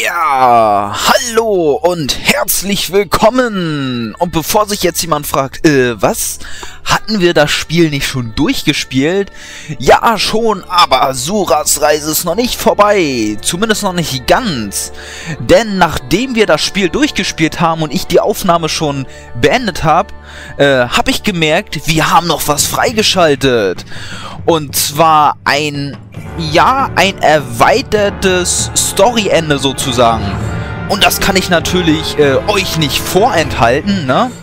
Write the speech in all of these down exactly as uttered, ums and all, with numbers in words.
Ja, hallo und herzlich willkommen. Und bevor sich jetzt jemand fragt, äh, was? Hatten wir das Spiel nicht schon durchgespielt? Ja, schon, aber Suras Reise ist noch nicht vorbei. Zumindest noch nicht ganz. Denn nachdem wir das Spiel durchgespielt haben und ich die Aufnahme schon beendet habe, äh, habe ich gemerkt, wir haben noch was freigeschaltet. Und zwar ein, ja, ein erweitertes Storyende sozusagen. Und das kann ich natürlich äh, euch nicht vorenthalten, ne?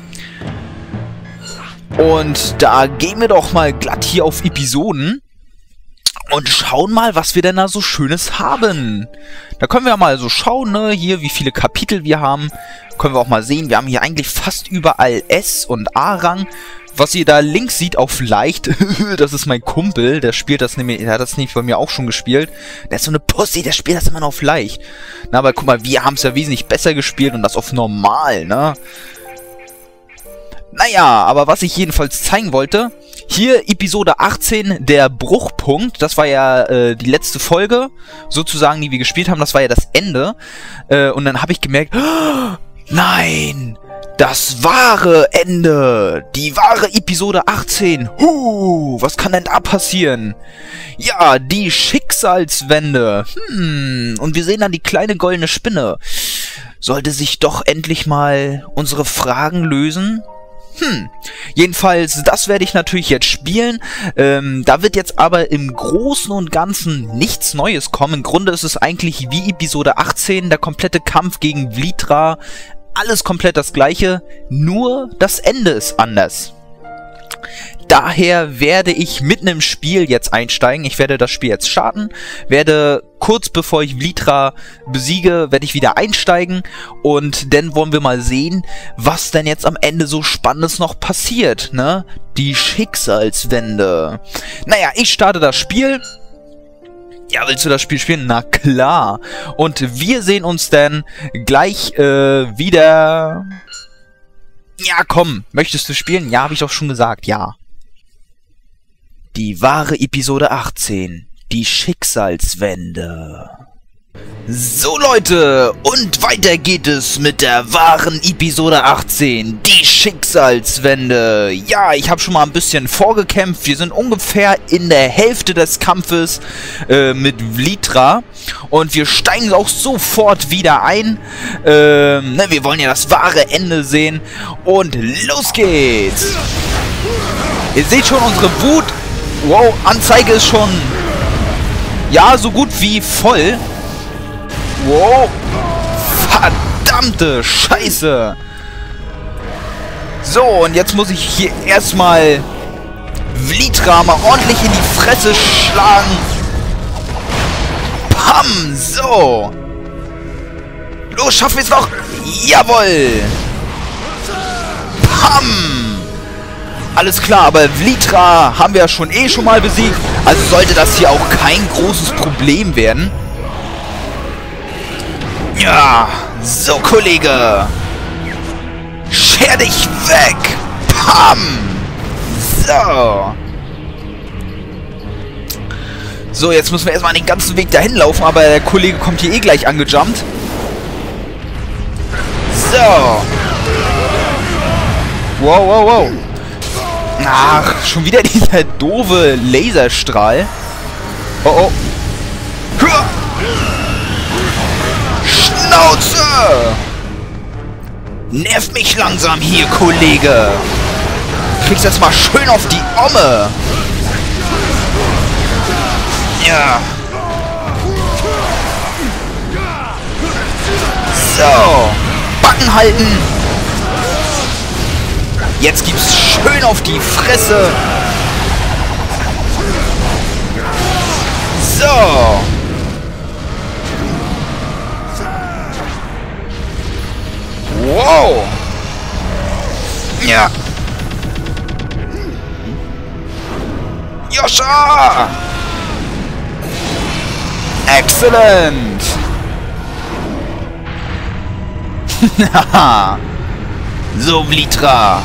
Und da gehen wir doch mal glatt hier auf Episoden und schauen mal, was wir denn da so Schönes haben. Da können wir mal so schauen, ne, hier, wie viele Kapitel wir haben. Können wir auch mal sehen, wir haben hier eigentlich fast überall S- und A-Rang. Was ihr da links seht auf leicht, das ist mein Kumpel, der spielt das nämlich, der hat das nämlich bei mir auch schon gespielt. Der ist so eine Pussy, der spielt das immer noch auf leicht. Na, aber guck mal, wir haben es ja wesentlich besser gespielt und das auf normal, ne? Naja, aber was ich jedenfalls zeigen wollte, hier Episode achtzehn, der Bruchpunkt, das war ja äh, die letzte Folge, sozusagen, die wir gespielt haben, das war ja das Ende. Äh, und dann habe ich gemerkt, oh, nein, das wahre Ende, die wahre Episode achtzehn, huh, was kann denn da passieren? Ja, die Schicksalswende, hm, und wir sehen dann die kleine goldene Spinne. Sollte sich doch endlich mal unsere Fragen lösen? Hm, jedenfalls, das werde ich natürlich jetzt spielen. Ähm, da wird jetzt aber im Großen und Ganzen nichts Neues kommen. Im Grunde ist es eigentlich wie Episode achtzehn, der komplette Kampf gegen Vlitra. Alles komplett das gleiche, nur das Ende ist anders. Daher werde ich mitten im Spiel jetzt einsteigen. Ich werde das Spiel jetzt starten, werde kurz bevor ich Vlitra besiege, werde ich wieder einsteigen und dann wollen wir mal sehen, was denn jetzt am Ende so Spannendes noch passiert, ne? Die Schicksalswende. Naja, ich starte das Spiel. Ja, willst du das Spiel spielen? Na klar. Und wir sehen uns dann gleich äh, wieder. Ja, komm. Möchtest du spielen? Ja, habe ich doch schon gesagt. Ja. Die wahre Episode achtzehn. Die Schicksalswende. So Leute, und weiter geht es mit der wahren Episode achtzehn, die Schicksalswende. Ja, ich habe schon mal ein bisschen vorgekämpft, wir sind ungefähr in der Hälfte des Kampfes äh, mit Vlitra und wir steigen auch sofort wieder ein. Ähm, ne, wir wollen ja das wahre Ende sehen und los geht's. Ihr seht schon unsere Wut, wow, Anzeige ist schon, ja, so gut wie voll. Wow, verdammte Scheiße. So, und jetzt muss ich hier erstmal Vlitra mal ordentlich in die Fresse schlagen. Pam, so. Los, schaffen wir es noch. Jawohl. Pam. Alles klar, aber Vlitra haben wir ja schon eh schon mal besiegt. Also sollte das hier auch kein großes Problem werden. Ja, so Kollege. Scher dich weg. Pam. So. So, jetzt müssen wir erstmal den ganzen Weg dahin laufen, aber der Kollege kommt hier eh gleich angejumpt. So. Wow, wow, wow. Ach, schon wieder dieser doofe Laserstrahl. Oh, oh. Schnauze! Nervt mich langsam hier, Kollege. Kriegst jetzt mal schön auf die Omme. Ja. So. Backen halten. Jetzt gibt's schön auf die Fresse. So. Wow. Ja. Joscha. Excellent. So, Vlitra.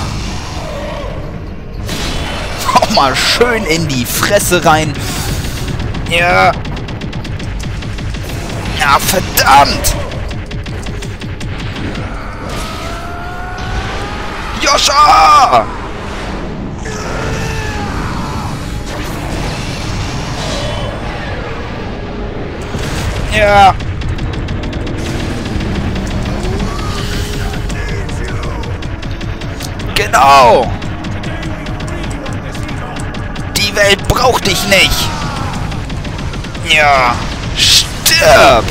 Auch mal schön in die Fresse rein. Ja. Ja, verdammt. Aljoscha! Ja. Genau. Die Welt braucht dich nicht. Ja. Stirb.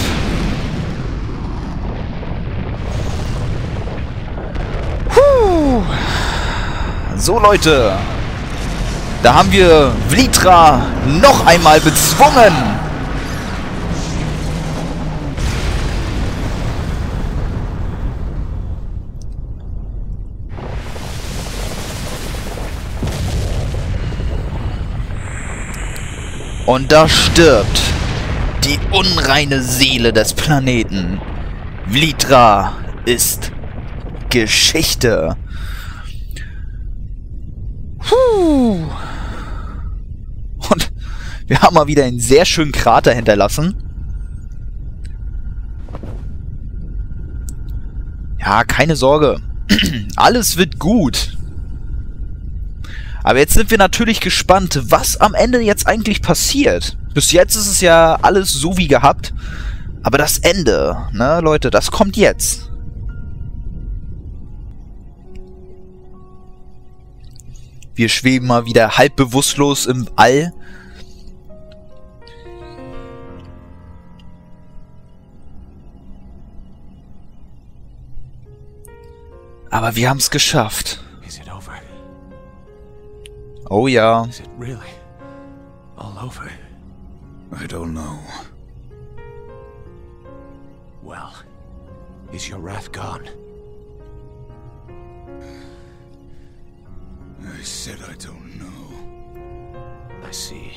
Puh. So, Leute. Da haben wir Vlitra noch einmal bezwungen. Und da stirbt die unreine Seele des Planeten. Vlitra ist Geschichte. Puh. Und wir haben mal wieder einen sehr schönen Krater hinterlassen. Ja, keine Sorge. Alles wird gut. Aber jetzt sind wir natürlich gespannt, was am Ende jetzt eigentlich passiert. Bis jetzt ist es ja alles so wie gehabt. Aber das Ende, ne, Leute, das kommt jetzt. Wir schweben mal wieder halb bewusstlos im All. Aber wir haben es geschafft. Oh ja. Is it really all over? I don't know. Well, is your wrath gone? I said I don't know. I see.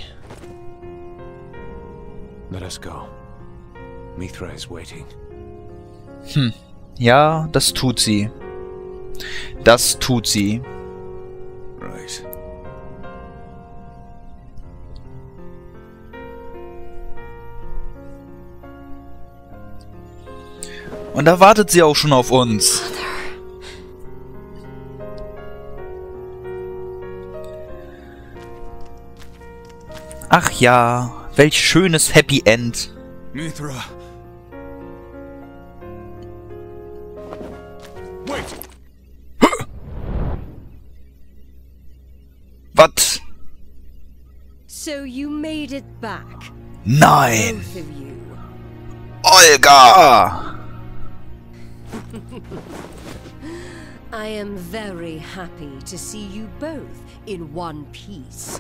Let us go. Mithra is waiting. Hm. Ja, das tut sie. Das tut sie. Right. Und da wartet sie auch schon auf uns. Ach ja, welch schönes Happy End. Mithra. Wait. Was? So you made it back, Nein. both of you. Olga! I am very happy to see you both in one piece.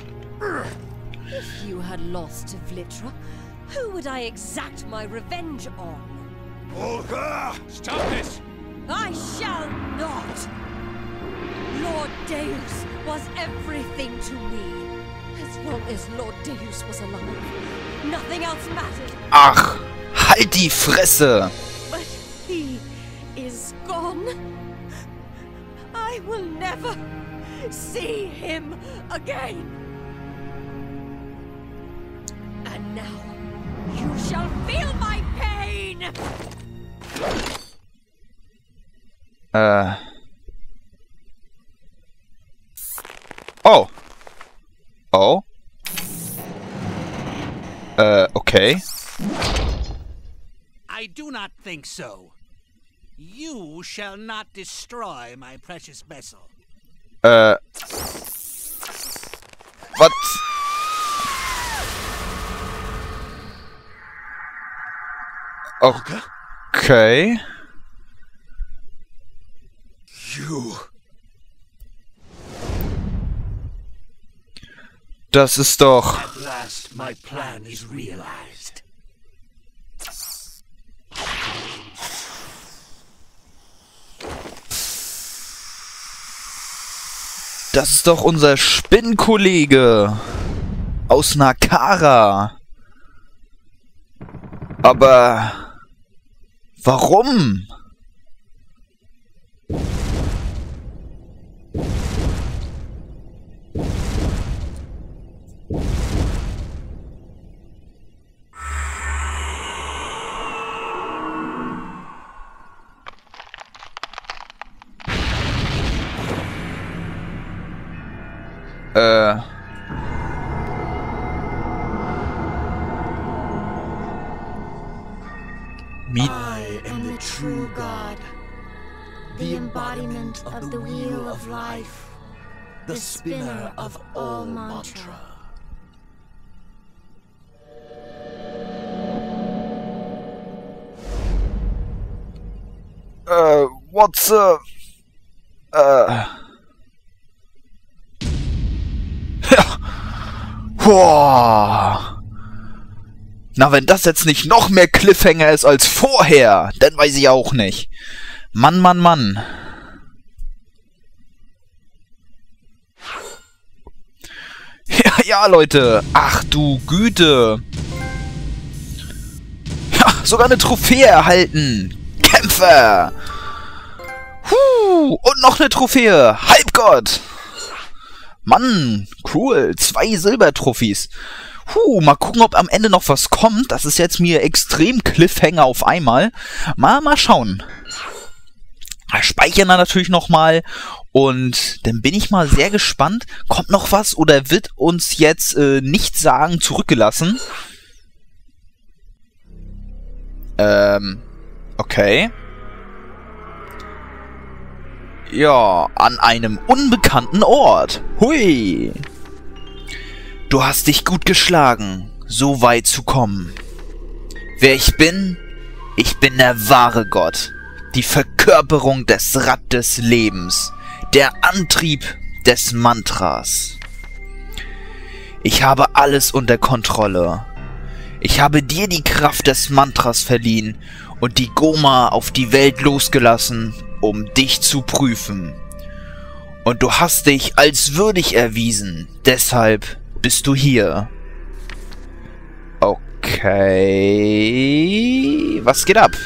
If you had lost to Vlitra, who would I exact my revenge on? Olga! Stop this! I shall not! Lord Deus was everything to me. As long as Lord Deus was alive, nothing else mattered. Ach, halt die Fresse! But he is gone. I will never see him again. And now you shall feel my pain. Äh. Oh. Oh. Äh, okay. I do not think so. You shall not destroy my precious vessel. Äh. Was? Okay. You. Das ist doch... At last my plan is realized. Das ist doch unser Spinnenkollege aus Nakara. Aber warum? Äh... Meet I am the true God, the embodiment of the wheel of life, the spinner of all mantra. Äh, what's up? Äh... Ja. Boah. Na, wenn das jetzt nicht noch mehr Cliffhanger ist als vorher, dann weiß ich auch nicht. Mann, Mann, Mann. Ja, ja, Leute. Ach du Güte. Ja, sogar eine Trophäe erhalten. Kämpfer. Huh, und noch eine Trophäe. Halbgott. Mann, cool. Zwei Silbertrophys. Huh, mal gucken, ob am Ende noch was kommt. Das ist jetzt mir extrem Cliffhanger auf einmal. Mal, mal schauen. Speichern wir natürlich nochmal. Und dann bin ich mal sehr gespannt. Kommt noch was oder wird uns jetzt äh, nichts sagen zurückgelassen? Ähm, okay. Ja, an einem unbekannten Ort. Hui. Du hast dich gut geschlagen, so weit zu kommen. Wer ich bin? Ich bin der wahre Gott. Die Verkörperung des Rad des Lebens. Der Antrieb des Mantras. Ich habe alles unter Kontrolle. Ich habe dir die Kraft des Mantras verliehen und die Goma auf die Welt losgelassen, um dich zu prüfen. Und du hast dich als würdig erwiesen, deshalb bist du hier. Okay. Was geht ab?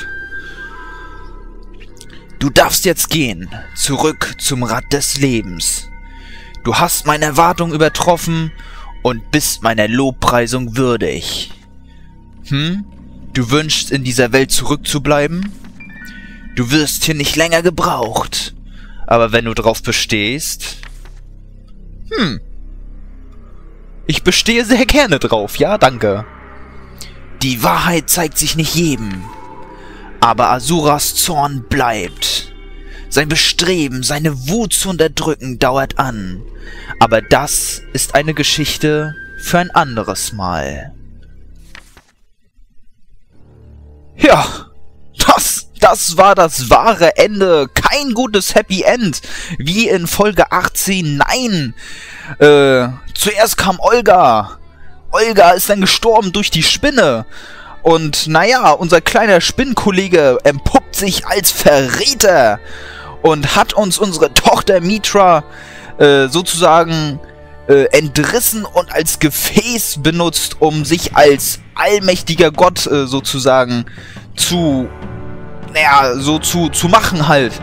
Du darfst jetzt gehen. Zurück zum Rad des Lebens. Du hast meine Erwartung übertroffen und bist meiner Lobpreisung würdig. Hm? Du wünschst, in dieser Welt zurückzubleiben? Du wirst hier nicht länger gebraucht. Aber wenn du drauf bestehst... Hm. Ich bestehe sehr gerne drauf, ja, danke. Die Wahrheit zeigt sich nicht jedem. Aber Asuras Zorn bleibt. Sein Bestreben, seine Wut zu unterdrücken, dauert an. Aber das ist eine Geschichte für ein anderes Mal. Ja, das, das war das wahre Ende. Kein gutes Happy End, wie in Folge achtzehn. Nein, äh, zuerst kam Olga. Olga ist dann gestorben durch die Spinne. Und naja, unser kleiner Spinnenkollege empuppt sich als Verräter und hat uns unsere Tochter Mitra äh, sozusagen äh, entrissen und als Gefäß benutzt, um sich als allmächtiger Gott äh, sozusagen zu, naja, so zu, zu machen halt.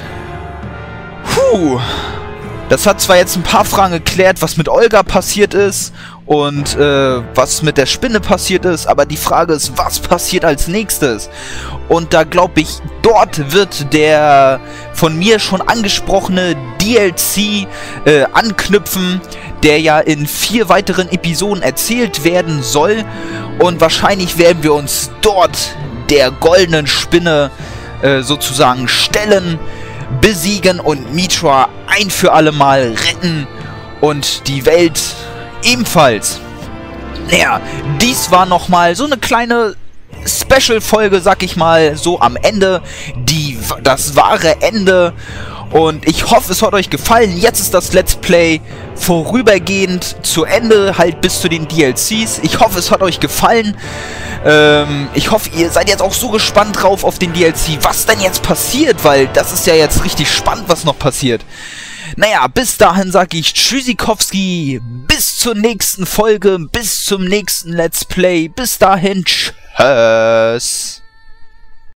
Puh. Das hat zwar jetzt ein paar Fragen geklärt, was mit Olga passiert ist und äh, was mit der Spinne passiert ist, aber die Frage ist, was passiert als nächstes? Und da glaube ich, dort wird der von mir schon angesprochene D L C äh, anknüpfen, der ja in vier weiteren Episoden erzählt werden soll. Und wahrscheinlich werden wir uns dort der goldenen Spinne äh, sozusagen stellen, besiegen und Mitra ein für alle Mal retten und die Welt ebenfalls. Naja, dies war nochmal so eine kleine Special-Folge, sag ich mal, so am Ende, die, das wahre Ende. Und ich hoffe, es hat euch gefallen. Jetzt ist das Let's Play vorübergehend zu Ende, halt bis zu den D L Cs. Ich hoffe, es hat euch gefallen. Ähm, ich hoffe, ihr seid jetzt auch so gespannt drauf auf den D L C, was denn jetzt passiert, weil das ist ja jetzt richtig spannend, was noch passiert. Naja, bis dahin sage ich Tschüssikowski, bis zur nächsten Folge, bis zum nächsten Let's Play. Bis dahin, tschüss.